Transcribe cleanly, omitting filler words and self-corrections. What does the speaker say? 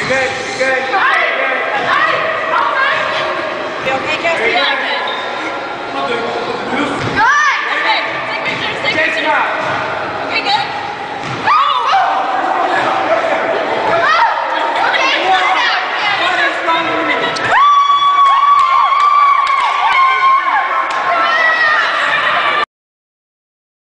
Good, good. You okay, Cassie? Good. Good! Okay, take pictures, take pictures.